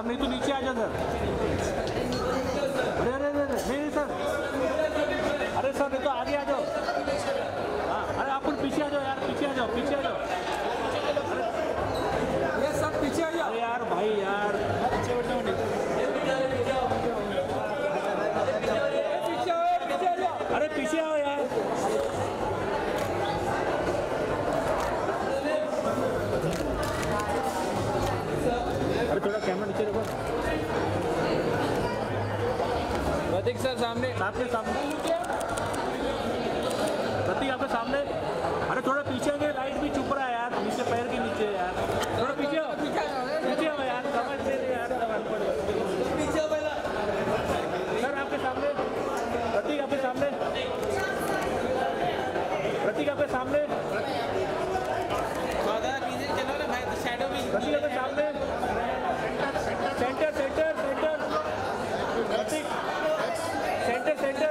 नहीं तो नीचे आ जा सर। अरे अरे अरे नहीं सर, अरे सर नहीं तो आगे आ जाओ। हाँ अरे आप पीछे आ जाओ यार, पीछे आ जाओ, पीछे आ जाओ। ये सब पीछे आ जाओ। अरे यार भाई यार पीछे बैठो नहीं। अरे पीछे आओ यार। अरे थोड़ा कैमरा नीचे रखो। प्रतीक सर सामने, आपके सामने, प्रतीक आपके सामने। अरे थोड़ा पीछे आगे, लाइट भी चुप रहा है यार, नीचे पैर के नीचे यार। थोड़ा पीछे आओ, पीछे आओ यार, समझ दे रहे यार। पीछे आओ पहला। सर आपके सामने, प्रतीक आपके सामने, प्रतीक आपके सामने, चलो ना भाई, शैडो भी प्रतीक आपके सामने। Centre centre centre, Prateek centre centre.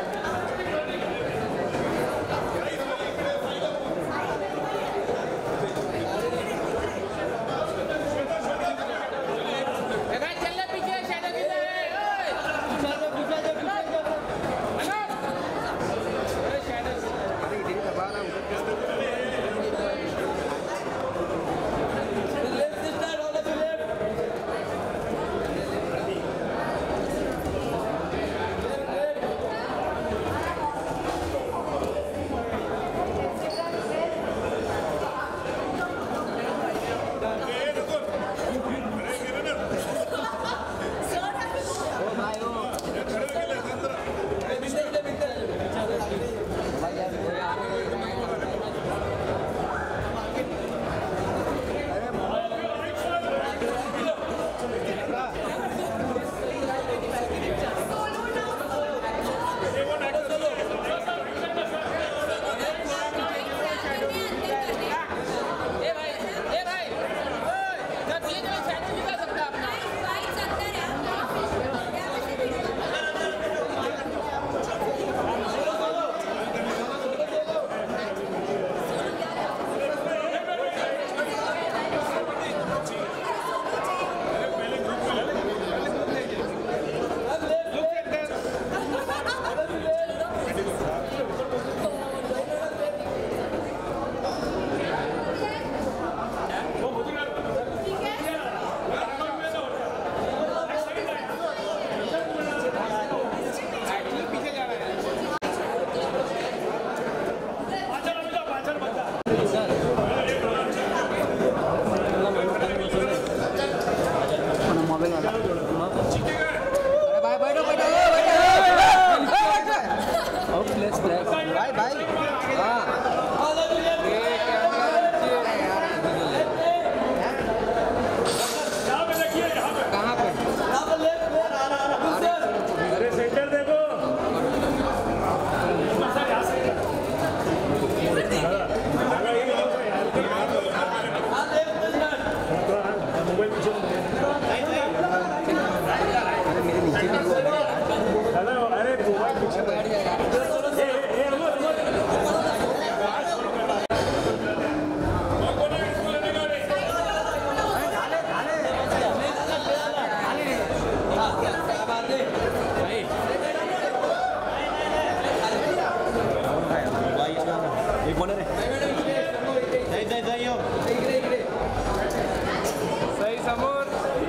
सही समोर।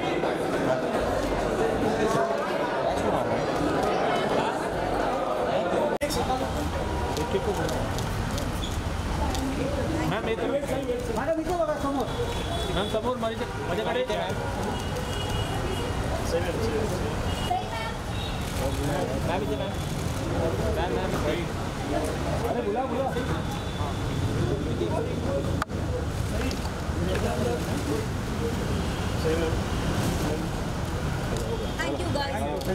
मॅम येतो मॅडम इथे बघा समोर, मॅम समोर माझ्याकडे मॅम इथे मॅम मॅम अरे बोला बोला। Thank you guys.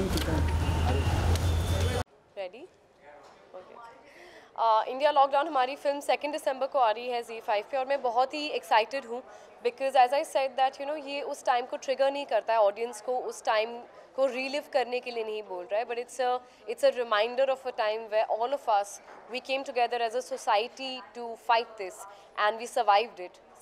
Ready? Okay. India lockdown हमारी फिल्म 2 दिसंबर को आ रही है ZEE5 पे और मैं बहुत ही एक्साइटेड हूँ because as I said that you know ये उस टाइम को ट्रिगर नहीं करता है, ऑडियंस को उस टाइम को रीलिव करने के लिए नहीं बोल रहा है, but it's a reminder of a time where all of us we came together as a society to fight this and we survived it.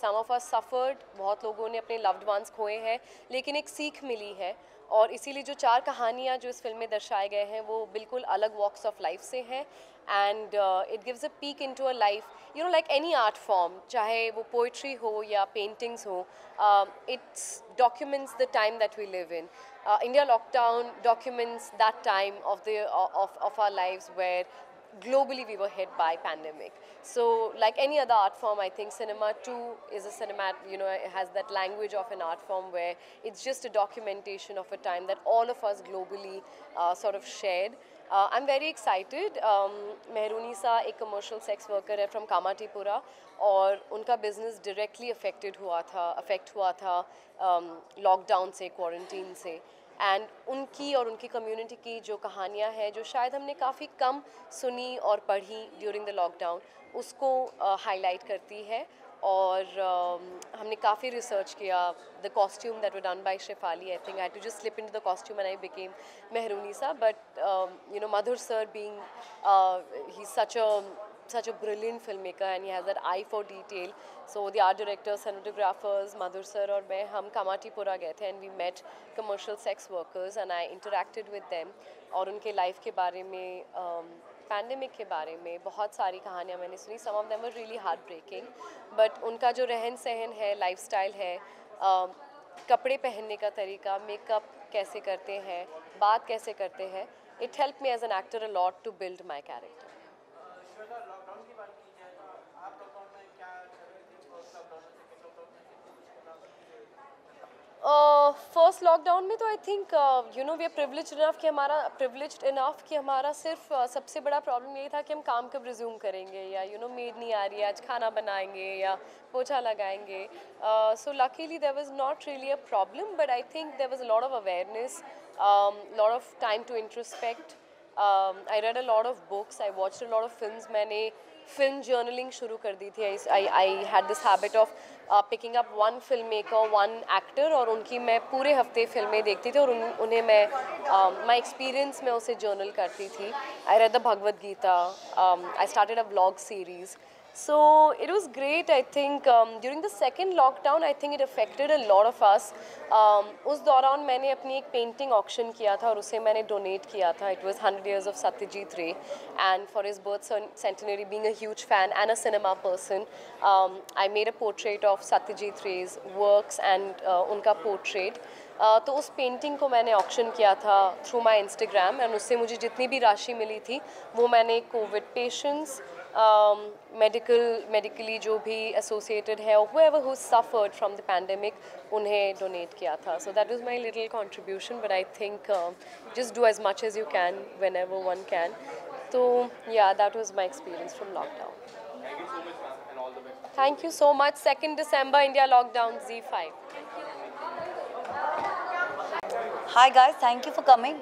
Some of us suffered, बहुत लोगों ने अपने लव्ड वंस खोए हैं, लेकिन एक सीख मिली है। और इसीलिए जो 4 कहानियाँ जो इस फिल्म में दर्शाए गए हैं वो बिल्कुल अलग वॉक्स ऑफ लाइफ से हैं, and it gives a peek into a life, you know, like any art form, चाहे वो पोइट्री हो या पेंटिंग्स हो, it's documents the time that we live in. India lockdown documents that time of our lives where globally we were hit by pandemic. So like any other art form, I think cinema too is a it has that language of an art form where it's just a documentation of a time that all of us globally sort of shared. I'm very excited. Mehrunisa एक commercial sex worker है from Kamatipura, और उनका business directly affect हुआ था lockdown से, quarantine से, and उनकी और उनकी कम्युनिटी की जो कहानियाँ हैं जो शायद हमने काफ़ी कम सुनी और पढ़ी ड्यूरिंग द लॉकडाउन, उसको हाईलाइट करती है. और हमने काफ़ी रिसर्च किया. The costume that were done by Shefali, I think I had to just slip into the costume and I became Mehrunisa. But Madhur sir being he's such a brilliant filmmaker and he has that eye for detail. So the art directors, cinematographers, Madhur sir और मैं, हम कामाटीपुरा गए थे and we met commercial sex workers and I interacted with them. और उनके life के बारे में, पैंडमिक के बारे में बहुत सारी कहानियाँ मैंने सुनी. Some of them were really heartbreaking, but उनका जो रहन सहन है, लाइफस्टाइल है, कपड़े पहनने का तरीका, मेकअप कैसे करते हैं, बात कैसे करते हैं, it helped me as an actor a lot to build my character. First lockdown में तो I think we are privileged enough कि हमारा सिर्फ सबसे बड़ा प्रॉब्लम यही था कि हम काम कब रिज्यूम करेंगे, या मेड नहीं आ रही है, आज खाना बनाएंगे या पोछा लगाएंगे. So luckily there was not really a problem, but I think there was a lot of awareness, lot of time to introspect. I read a lot of books, I watched a lot of films. मैंने film journaling शुरू कर दी थी. I had this habit of picking up one filmmaker, one actor, और उनकी मैं पूरे हफ्ते फिल्में देखती थी और उन्हें मैं my experience में उसे जर्नल करती थी. I read the Bhagavad Gita. I started a vlog series. So it was great. I think during the second lockdown, I think it affected a lot of us. उस दौरान मैंने अपनी एक painting auction किया था और उसे मैंने डोनेट किया था. It was 100 years of Satyajit Ray, and for his birth centenary, being a huge fan and a cinema person, I made a portrait of Satyajit Ray's works and उनका portrait. तो उस पेंटिंग को मैंने auction किया था through my Instagram, and उससे मुझे जितनी भी राशि मिली थी वो मैंने कोविड पेशेंट्स, मेडिकली जो भी एसोसिएटेड है, whoever who suffered from the pandemic, उन्हें डोनेट किया था. So that was my little contribution, but I think just do as much as you can whenever one can. So yeah, that was my experience from lockdown. Thank you so much, ma'am, and all the best. Thank you so much. 2nd December, India lockdown, Z5. Hi guys, thank you for coming.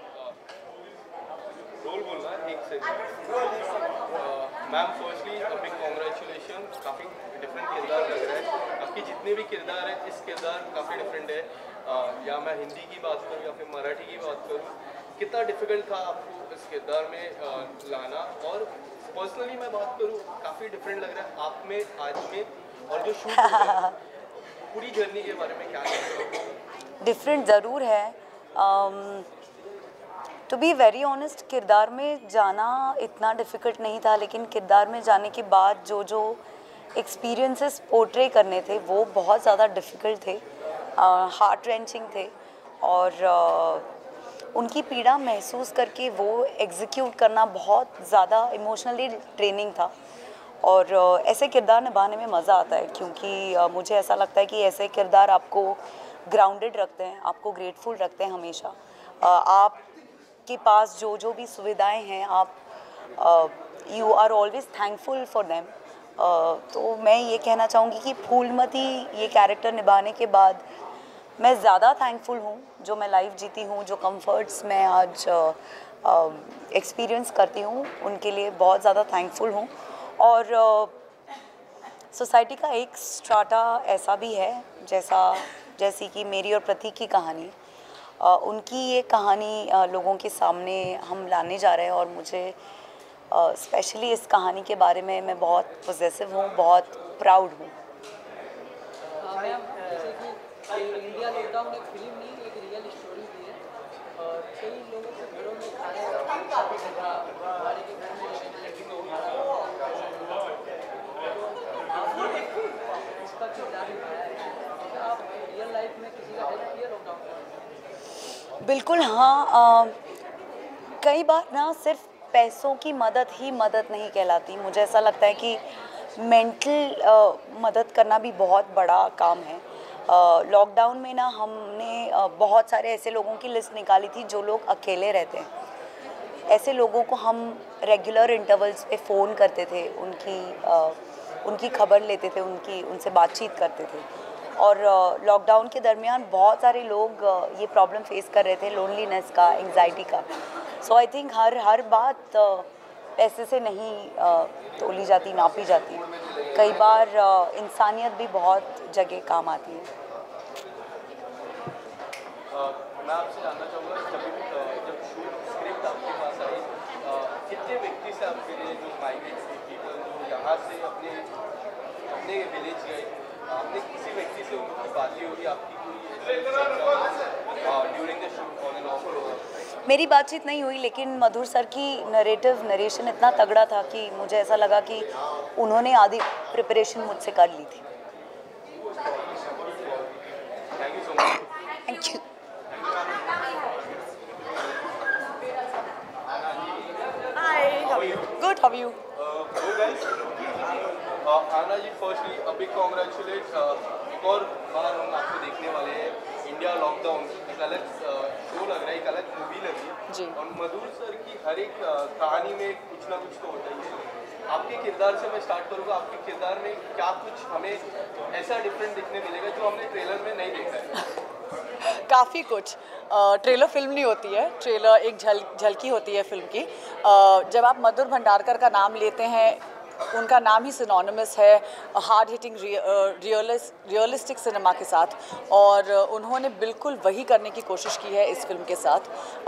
Role बोलना एक से. Ma'am firstly big congratulation. काफ़ी different किरदार लग रहा है. आपकी जितने भी किरदार हैं, इस किरदार काफ़ी डिफरेंट है. या मैं हिंदी की बात करूँ या फिर मराठी की बात करूँ, कितना डिफिकल्ट था आपको इस किरदार में लाना? और पर्सनली मैं बात करूँ, काफ़ी डिफरेंट लग रहा है आप में, आज में, और जो शूट हो रहा है, पूरी जर्नी के बारे में क्या कहते हो? डिफरेंट ज़रूर है. टू बी वेरी ऑनेस्ट, किरदार में जाना इतना डिफ़िकल्ट नहीं था, लेकिन किरदार में जाने के बाद जो एक्सपीरियंसेस पोर्ट्रे करने थे वो बहुत ज़्यादा डिफ़िकल्ट थे, हार्ट रेंचिंग थे, और उनकी पीड़ा महसूस करके वो एग्जीक्यूट करना बहुत ज़्यादा इमोशनली ट्रेनिंग था. और ऐसे किरदार निभाने में मज़ा आता है, क्योंकि मुझे ऐसा लगता है कि ऐसे किरदार आपको ग्राउंडेड रखते हैं, आपको ग्रेटफुल रखते हैं हमेशा. आपके पास जो भी सुविधाएं हैं, आप you are always thankful for them. तो मैं ये कहना चाहूँगी कि फूलमती ये कैरेक्टर निभाने के बाद मैं ज़्यादा थैंकफुल हूँ. जो मैं लाइफ जीती हूँ, जो कंफर्ट्स मैं आज एक्सपीरियंस करती हूँ, उनके लिए बहुत ज़्यादा थैंकफुल हूँ. और सोसाइटी का एक स्ट्राटा ऐसा भी है, जैसी कि मेरी और प्रतीक की कहानी, उनकी ये कहानी लोगों के सामने हम लाने जा रहे हैं. और मुझे स्पेशली इस कहानी के बारे में मैं बहुत पॉजिटिव हूँ, बहुत प्राउड हूँ. मैम जैसे कि इंडिया लॉकडाउन एक फिल्म नहीं, एक रियल स्टोरी भी है और कई लोगों के घरों में खाने हमारे के घर में इसका किरदार निभाया है। क्या आप रियल लाइफ में किसी का हेल्प किया लॉकडाउन में? बिल्कुल हाँ। कई बार ना सिर्फ पैसों की मदद ही मदद नहीं कहलाती। मुझे ऐसा लगता है कि मेंटल मदद करना भी बहुत बड़ा काम है। लॉकडाउन में ना हमने बहुत सारे ऐसे लोगों की लिस्ट निकाली थी जो लोग अकेले रहते हैं। ऐसे लोगों को हम रेगुलर इंटरवल्स पे फ़ोन करते थे, उनकी खबर लेते थे, उनसे बातचीत करते थे। और लॉकडाउन के दरमियान बहुत सारे लोग ये प्रॉब्लम फेस कर रहे थे, लोनलीनेस का, एंग्जाइटी का। सो आई थिंक हर बात पैसे से नहीं तोली जाती, नापी जाती। कई बार इंसानियत भी बहुत जगह काम आती है। मैं आपसे जानना चाहूँगा जब शूट स्क्रिप्ट आपके पास आई, कितने व्यक्ति से आप मिले जो माइग्रेट पीपल जो यहाँ से अपने विलेज गए, आपने किसी व्यक्ति से उनकी बातें होगी आपकी कोई during the shoot on and off? मेरी बातचीत नहीं हुई, लेकिन मधुर सर की नरेशन इतना तगड़ा था कि मुझे ऐसा लगा कि उन्होंने आधी प्रिपरेशन मुझसे कर ली थी। Thank you so much. Thank you. Hi, good, how are you? आना जी, फर्स्टली अ बिग कॉन्ग्रेचुलेट। एक और बार हम आपको देखने वाले हैं। इंडिया लॉकडाउन एक अलग शो लग रहा है, एक अलग मूवी लगी है जी। और मधुर सर की हर एक कहानी में कुछ ना कुछ तो होता ही है। आपके किरदार से मैं स्टार्ट करूँगा। आपके किरदार में क्या कुछ हमें ऐसा डिफरेंट दिखने मिलेगा जो हमने ट्रेलर में नहीं देखा है? काफ़ी कुछ। ट्रेलर फिल्म नहीं होती है, ट्रेलर एक झलकी होती है फिल्म की। जब आप मधुर भंडारकर का नाम लेते हैं, उनका नाम ही सिनोनिमस है हार्ड हिटिंग रियलिस्टिक सिनेमा के साथ, और उन्होंने बिल्कुल वही करने की कोशिश की है इस फिल्म के साथ।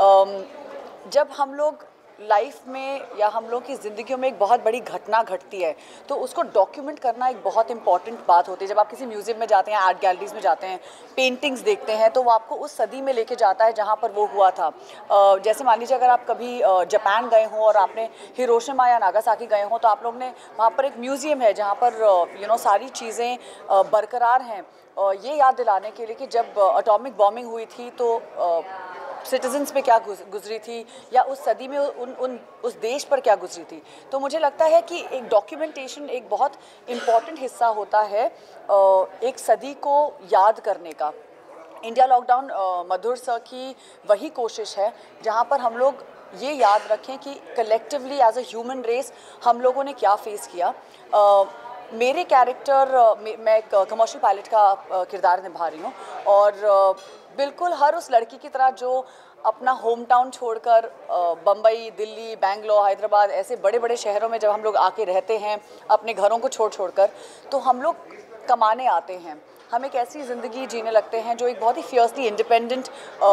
जब हम लोग लाइफ में या हम लोग की ज़िंदगियों में एक बहुत बड़ी घटना घटती है तो उसको डॉक्यूमेंट करना एक बहुत इंपॉर्टेंट बात होती है। जब आप किसी म्यूज़ियम में जाते हैं, आर्ट गैलरीज में जाते हैं, पेंटिंग्स देखते हैं, तो वो आपको उस सदी में लेके जाता है जहाँ पर वो हुआ था। जैसे मान लीजिए अगर आप कभी जापान गए हों और आपने हिरोशिमा या नागासाकी गए हों, तो आप लोग ने वहाँ पर एक म्यूज़ियम है जहाँ पर सारी चीज़ें बरकरार हैं, ये याद दिलाने के लिए कि जब एटॉमिक बॉम्बिंग हुई थी तो सिटीजन्स पे क्या गुजरी थी या उस सदी में उस देश पर क्या गुजरी थी। तो मुझे लगता है कि एक डॉक्यूमेंटेशन एक बहुत इम्पॉर्टेंट हिस्सा होता है एक सदी को याद करने का। इंडिया लॉकडाउन मधुर सर की वही कोशिश है जहाँ पर हम लोग ये याद रखें कि collectively as a human race हम लोगों ने क्या फेस किया। मेरे कैरेक्टर मैं एक कमर्शियल पायलट का किरदार निभा रही हूँ और बिल्कुल हर उस लड़की की तरह जो अपना होम टाउन छोड़कर बम्बई, दिल्ली, बेंगलोर, हैदराबाद ऐसे बड़े बड़े शहरों में जब हम लोग आके रहते हैं अपने घरों को छोड़कर, तो हम लोग कमाने आते हैं। हम एक ऐसी ज़िंदगी जीने लगते हैं जो एक बहुत ही फियर्सली इंडिपेंडेंट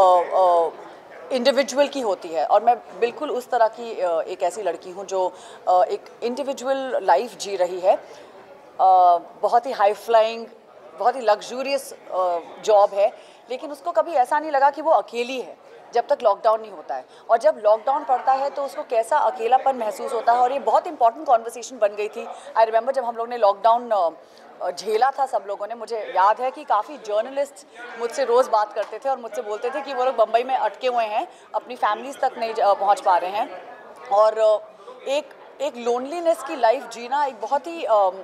इंडिविजुअल की होती है, और मैं बिल्कुल उस तरह की एक ऐसी लड़की हूँ जो एक इंडिविजुअल लाइफ जी रही है। बहुत ही हाई फ्लाइंग, बहुत ही लग्जूरियस जॉब है, लेकिन उसको कभी ऐसा नहीं लगा कि वो अकेली है जब तक लॉकडाउन नहीं होता है। और जब लॉकडाउन पड़ता है तो उसको कैसा अकेलापन महसूस होता है, और ये बहुत इंपॉर्टेंट कॉन्वर्सेशन बन गई थी। आई रिमेंबर जब हम लोग ने लॉकडाउन झेला था सब लोगों ने, मुझे याद है कि काफ़ी जर्नलिस्ट मुझसे रोज़ बात करते थे और मुझसे बोलते थे कि वो लोग बम्बई में अटके हुए हैं, अपनी फैमिलीज़ तक नहीं पहुँच पा रहे हैं, और एक लोनलीनेस की लाइफ जीना एक बहुत ही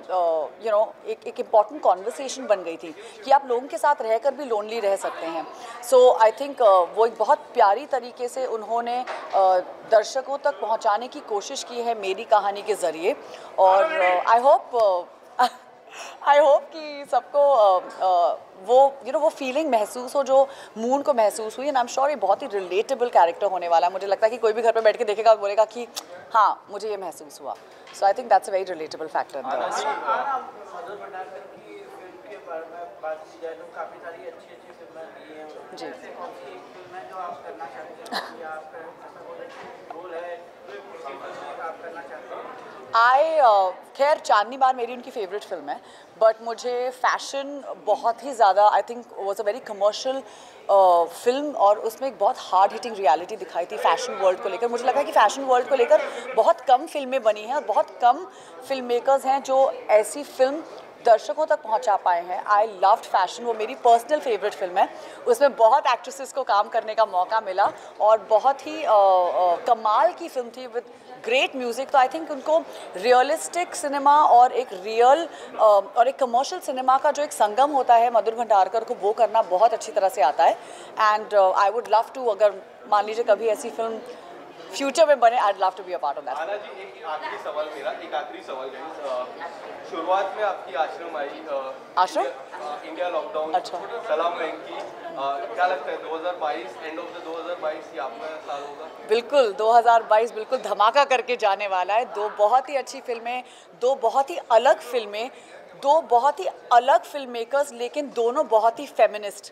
एक इम्पॉर्टेंट कॉन्वर्सेशन बन गई थी कि आप लोगों के साथ रहकर भी लोनली रह सकते हैं। सो आई थिंक वो एक बहुत प्यारी तरीके से उन्होंने दर्शकों तक पहुंचाने की कोशिश की है मेरी कहानी के ज़रिए, और आई होप कि सबको वो फीलिंग महसूस हो जो मून को महसूस हुई। एंड आई एम श्योर ये बहुत ही रिलेटेबल कैरेक्टर होने वाला है। मुझे लगता है कि कोई भी घर पे बैठ के देखेगा और बोलेगा कि हाँ मुझे ये महसूस हुआ। So I think that's a very relatable factor. Madhur Bhandarkar की फिल्म के बारे में बात की जाए तो काफ़ी सारी अच्छी फिल्में दी हैं जी। ऐसे कौन सी एक फिल्म है जो आप करना चाहते हैं या आपका ऐसा कोई रोल है आप करना चाहते हैं? खैर चांदनी बार मेरी उनकी फेवरेट फिल्म है, बट मुझे फैशन बहुत ही ज़्यादा, I think was a very commercial film, और उसमें एक बहुत हार्ड हिटिंग रियलिटी दिखाई थी फैशन वर्ल्ड को लेकर. मुझे लगा कि फैशन वर्ल्ड को लेकर बहुत कम फिल्में बनी हैं और बहुत कम फिल्म मेकर्स हैं जो ऐसी फिल्म दर्शकों तक पहुंचा पाए हैं. आई लव्ड फैशन, वो मेरी पर्सनल फेवरेट फिल्म है. उसमें बहुत एक्ट्रेसेस को काम करने का मौका मिला और बहुत ही कमाल की फिल्म थी विद ग्रेट म्यूज़िक. तो आई थिंक उनको रियलिस्टिक सिनेमा और एक रियल और एक कमर्शियल सिनेमा का जो एक संगम होता है मधुर भंडारकर को, वो करना बहुत अच्छी तरह से आता है. And I would love to, अगर मान लीजिए कभी ऐसी फिल्म फ्यूचर में बने, I would love to be a part of that. आना जी, एक आखिरी सवाल मेरा, एक आखिरी सवाल गाइस. शुरुआत में आपकी आश्रम आई, आश्रम? इंडिया लॉकडाउन, अच्छा. सलाम वेंकी, क्या लगता है 2022 एंड ऑफ द 2022 ये आपका साल होगा? बिल्कुल, 2022 बिल्कुल धमाका करके जाने वाला है. दो बहुत ही अच्छी फिल्में, दो बहुत ही अलग फिल्में, दो बहुत ही अलग फिल्म मेकर्स, लेकिन दोनों बहुत ही फेमिनिस्ट.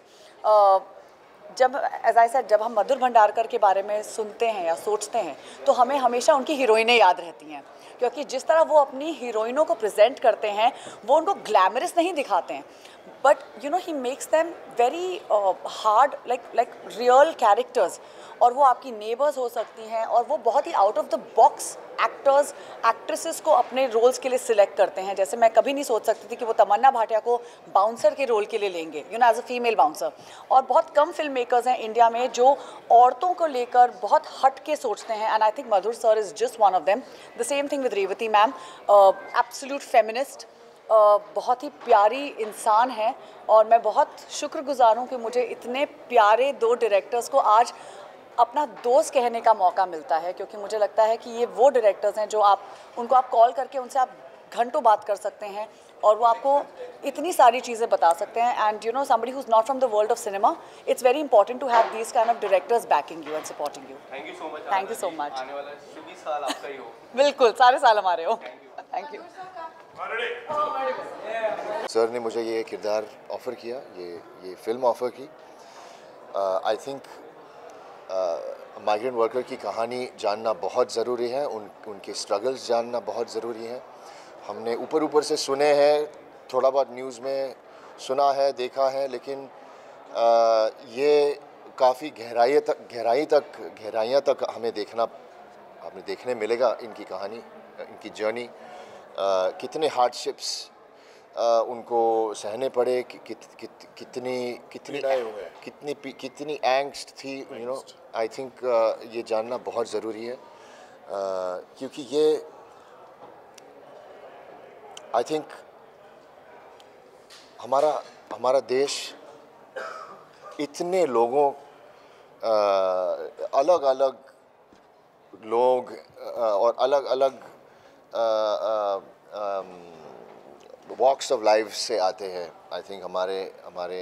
जब एज आई सेड, जब हम मधुर भंडारकर के बारे में सुनते हैं या सोचते हैं तो हमें हमेशा उनकी हीरोइनें याद रहती हैं, क्योंकि जिस तरह वो अपनी हीरोइनों को प्रेजेंट करते हैं वो उनको ग्लैमरस नहीं दिखाते हैं, but you know he makes them very hard, like real characters. और वो आपकी नेबर्स हो सकती हैं, और वो बहुत ही out of the box actors actresses को अपने रोल्स के लिए सिलेक्ट करते हैं. जैसे मैं कभी नहीं सोच सकती थी कि वो तमन्ना भाटिया को बाउंसर के रोल के लिए लेंगे, you know, as a female bouncer. और बहुत कम फिल्म मेकर्स हैं इंडिया में जो औरतों को लेकर बहुत हट के सोचते हैं, and I think Madhur sir is just one of them. The same thing with Revathi ma'am, absolute feminist, बहुत ही प्यारी इंसान है. और मैं बहुत शुक्रगुजार हूँ कि मुझे इतने प्यारे दो डायरेक्टर्स को आज अपना दोस्त कहने का मौका मिलता है, क्योंकि मुझे लगता है कि ये वो डायरेक्टर्स हैं जो उनको आप कॉल करके उनसे आप घंटों बात कर सकते हैं और वो आपको इतनी सारी चीज़ें बता सकते हैं. And you know, somebody who is not from the world of cinema, it's very important to have these kind of directors backing you and supporting you. Thank you so much. Thank you so much. आने वाला शुभ साल आपका ही हो. बिल्कुल, सारे साल हमारे हो. Thank you. सर ने मुझे ये किरदार ऑफ़र किया, ये फिल्म ऑफ़र की. आई थिंक माइग्रेंट वर्कर की कहानी जानना बहुत ज़रूरी है, उनके स्ट्रगल्स जानना बहुत ज़रूरी है. हमने ऊपर से सुने हैं, थोड़ा बहुत न्यूज़ में सुना है, देखा है, लेकिन ये काफ़ी गहराइयाँ तक हमें देखने मिलेगा इनकी कहानी, इनकी जर्नी. कितने हार्डशिप्स उनको सहने पड़े, कितनी एंग्स्ट थी, यू नो. आई थिंक ये जानना बहुत ज़रूरी है, क्योंकि ये आई थिंक हमारा देश इतने लोगों, अलग अलग लोग और अलग अलग वॉक्स ऑफ लाइफ से आते हैं. आई थिंक हमारे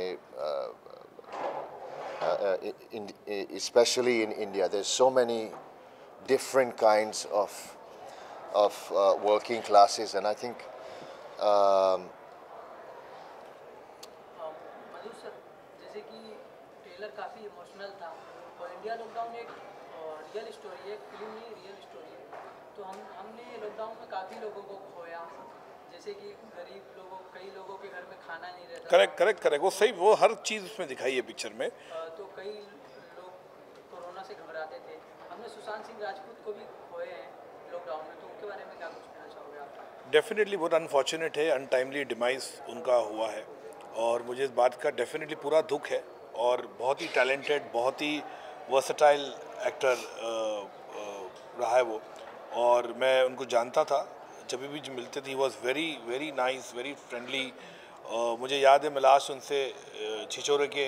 especially in India, there's so many different kinds of working classes, and I think Madhur sir, जैसे कि ट्रेलर काफ़ी इमोशनल था और इंडिया लॉकडाउन एक रियल स्टोरी है, फिल्म नहीं रियल स्टोरी है. तो हमने लॉकडाउन में काफ़ी लोगों को खोया, जैसे कि गरीब लोगों, कई लोगों के घर में खाना नहीं रहता. करेक्ट. वो सही, वो हर चीज़ उसमें दिखाई है पिक्चर में. तो कई लोग कोरोना से घबराते थे. हमने सुशांत सिंह राजपूत को भी खोए हैं लॉकडाउन में, तो उनके बारे में क्या कुछ कहना चाहोगे आप? डेफिनेटली बहुत अनफॉर्चुनेट है, अनटाइमली डिमाइस उनका हुआ है और मुझे इस बात का डेफिनेटली पूरा दुख है. और बहुत ही टैलेंटेड, बहुत ही वर्सटाइल एक्टर रहा है वो, और मैं उनको जानता था. जब भी मिलते थे, was very nice, very friendly. मुझे याद है मैं लास्ट उनसे छिछोरे के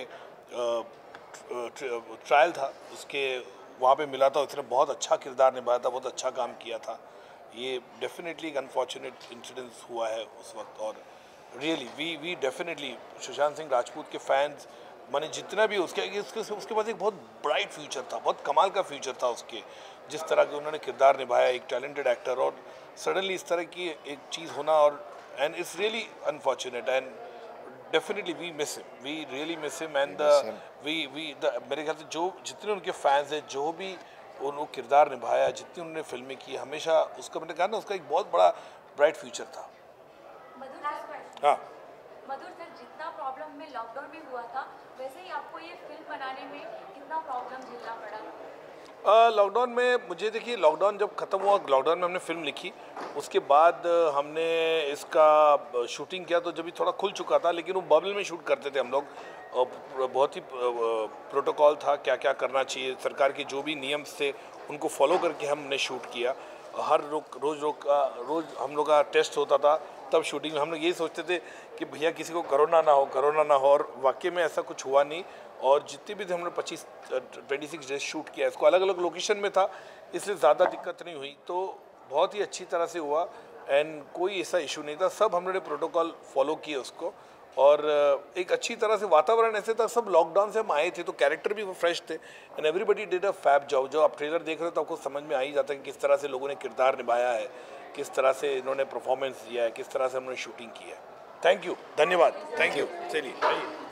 ट्रायल था उसके, वहाँ पे मिला था. उसने बहुत अच्छा किरदार निभाया था, बहुत अच्छा काम किया था. ये डेफिनेटली एक अनफॉर्चुनेट इंसिडेंस हुआ है उस वक्त. और really we definitely Sushant Singh Rajput के फैंस, मैंने जितना भी उसके पास एक बहुत ब्राइट फ्यूचर था, बहुत कमाल का फ्यूचर था उसके, जिस तरह के उन्होंने किरदार निभाया, एक टैलेंटेड एक्टर. और सडनली इस तरह की एक चीज़ होना, और and it's really unfortunate. And definitely we miss him, we really miss him. And मेरे ख्याल से जो जितने उनके फैंस हैं, जो भी वो किरदार निभाया, जितनी उन्होंने फिल्में की, हमेशा उसका मैंने कहा ना, उसका एक बहुत बड़ा ब्राइट फ्यूचर था। हाँ मधुर सर, जितना प्रॉब्लम में लॉकडाउन में हुआ था वैसे ही आपको ये फिल्म बनाने में कितना प्रॉब्लम झेलना पड़ा? लॉकडाउन में मुझे देखिए, लॉकडाउन जब ख़त्म हुआ, लॉकडाउन में हमने फिल्म लिखी, उसके बाद हमने इसका शूटिंग किया तो जब भी थोड़ा खुल चुका था, लेकिन वो बबल में शूट करते थे हम लोग। बहुत ही प्रोटोकॉल था, क्या क्या करना चाहिए, सरकार के जो भी नियम थे उनको फॉलो करके हमने शूट किया। हर रोज़ हम लोग का टेस्ट होता था, तब शूटिंग में हम लोग यही सोचते थे कि भैया किसी को कोरोना ना हो, और वाकई में ऐसा कुछ हुआ नहीं। और जितने भी थे हमने 26 डेज शूट किया, इसको अलग अलग लोकेशन में था, इसलिए ज़्यादा दिक्कत नहीं हुई, तो बहुत ही अच्छी तरह से हुआ एंड कोई ऐसा इशू नहीं था। सब हमने प्रोटोकॉल फॉलो किए उसको, और एक अच्छी तरह से वातावरण ऐसे था, सब लॉकडाउन से हम आए थे तो कैरेक्टर भी वो फ्रेश थे and everybody did a fab job. जो आप ट्रेलर देख रहे हो तो आपको समझ में आ ही जाता है कि किस तरह से लोगों ने किरदार निभाया है, किस तरह से इन्होंने परफॉर्मेंस दिया है, किस तरह से हमने शूटिंग की है। थैंक यू, धन्यवाद, थैंक यू। चलिए आइए।